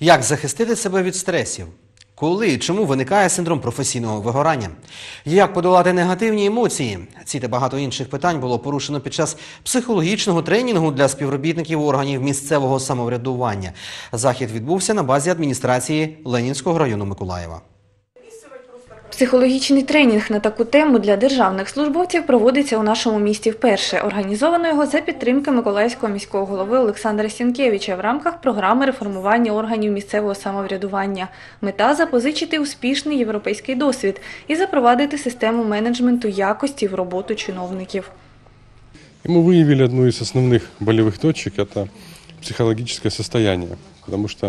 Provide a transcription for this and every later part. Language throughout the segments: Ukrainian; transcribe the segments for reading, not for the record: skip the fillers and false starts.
Як захистити себе від стресів? Коли і чому виникає синдром професійного вигорання? Як подолати негативні емоції? Ці та багато інших питань було порушено під час психологічного тренінгу для співробітників органів місцевого самоврядування. Захід відбувся на базі адміністрації Ленінського району Миколаєва. Психологічний тренінг на таку тему для державних службовців проводиться у нашому місті вперше. Організовано його за підтримки Миколаївського міського голови Олександра Сінкевича в рамках програми реформування органів місцевого самоврядування. Мета – запозичити успішний європейський досвід і запровадити систему менеджменту якості в роботу чиновників. Мы выявили одну из основных болевых точек – это психологическое состояние, потому что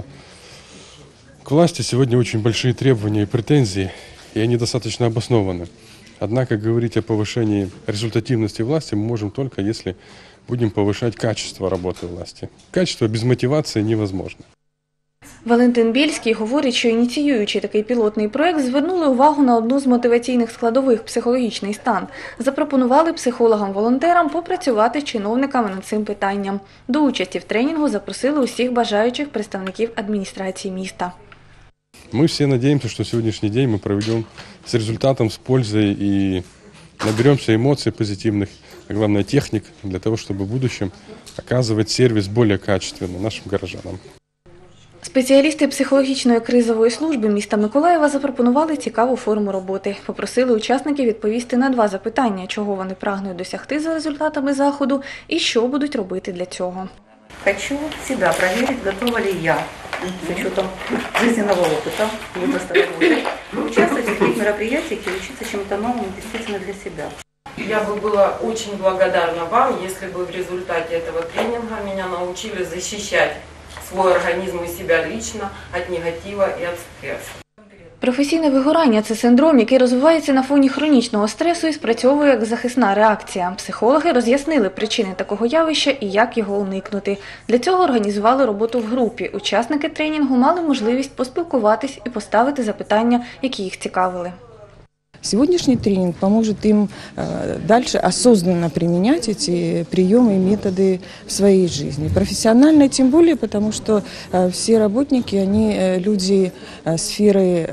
к власти сегодня очень большие требования и претензии, и они достаточно обоснованы. Однако говорить о повышении результативности власти мы можем только, если будем повышать качество работы власти. Качество без мотивации невозможно. Валентин Бєльський говорить, що ініціюючи такий пілотний проєкт, звернули увагу на одну з мотиваційних складових – психологічний стан. Запропонували психологам-волонтерам попрацювати з чиновниками над цим питанням. До участі в тренінгу запросили усіх бажаючих представників адміністрації міста. Мы все надеемся, что сегодняшний день мы проведем с результатом, с пользой и наберемся эмоций позитивных, а главное техник, для того, чтобы в будущем оказывать сервис более качественно нашим горожанам. Спеціалісти психологічної кризової служби міста Миколаєва запропонували цікаву форму роботи. Попросили учасників відповісти на 2 запитання, чого вони прагнуть досягти за результатами заходу і що будуть робити для цього. Хочу себя проверить, готова ли я, с учетом жизненного опыта, участвовать в таких мероприятиях и учиться чему-то новому действительно для себя. Я бы была очень благодарна вам, если бы в результате этого тренинга меня научили защищать свой организм и себя лично от негатива и от стресса. Професійне вигорання – це синдром, який розвивається на фоні хронічного стресу і спрацьовує як захисна реакція. Психологи роз'яснили причини такого явища і як його уникнути. Для цього організували роботу в групі. Учасники тренінгу мали можливість поспілкуватись і поставити запитання, які їх цікавили. Сегодняшний тренинг поможет им дальше осознанно применять эти приемы и методы в своей жизни. Профессионально тем более, потому что все работники, они люди сферы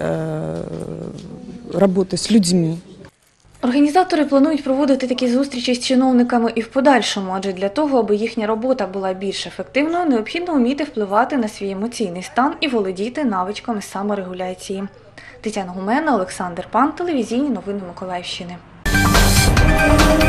работы с людьми. Організатори планують проводити такі зустрічі з чиновниками і в подальшому, адже для того, аби їхня робота була більш ефективною, необхідно вміти впливати на свій емоційний стан і володіти навичками саморегуляції. Тетяна Гумена, Олександр Пан, телевізійні новини Миколаївщини.